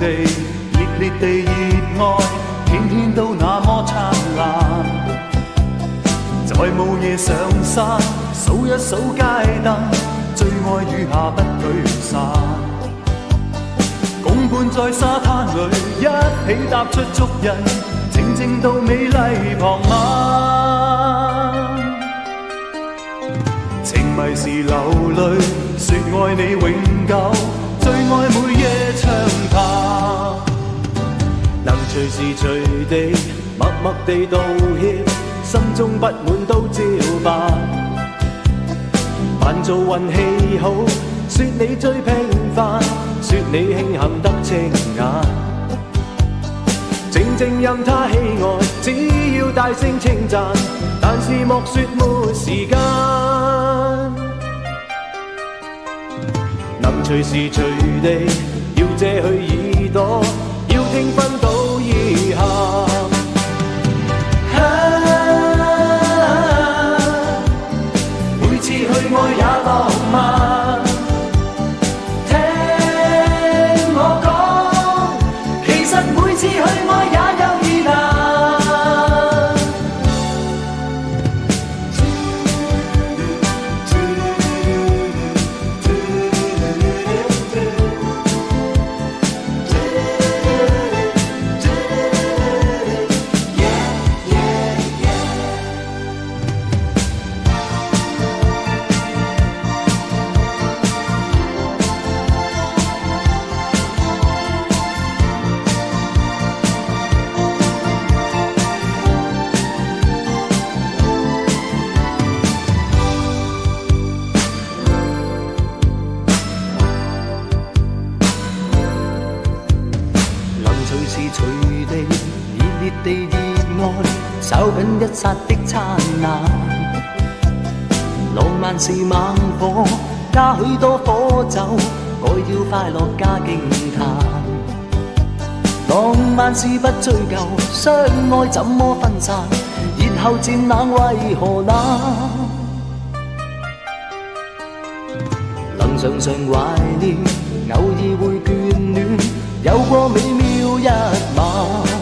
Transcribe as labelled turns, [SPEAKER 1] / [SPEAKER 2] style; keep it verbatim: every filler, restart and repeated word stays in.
[SPEAKER 1] 地，熱烈地熱愛，天天都那麼燦爛。在午夜上山，數一數街燈，最愛雨下不舉傘。共伴在沙灘裏，一起踏出足印，靜靜到美麗傍晚。情迷時流淚，說愛你永久，最愛每夜長談。能隨時隨地默默地道歉，心中不滿都照辦。扮做運氣好，說你最平凡，說你慶幸得清眼。靜靜任他喜愛，只要大聲稱讚，但是莫說沒時間。能隨時隨地要借去耳朵，要聽分島以下。每次去愛也浪漫，聽我講，其實每次去愛也有意難。找緊一剎的燦爛，浪漫是猛火，加許多火酒，愛要快樂加驚嘆。浪漫是不追究，相愛怎麼分散？熱後漸冷為何冷？能常常懷念，偶爾會眷戀，有過美妙一晚。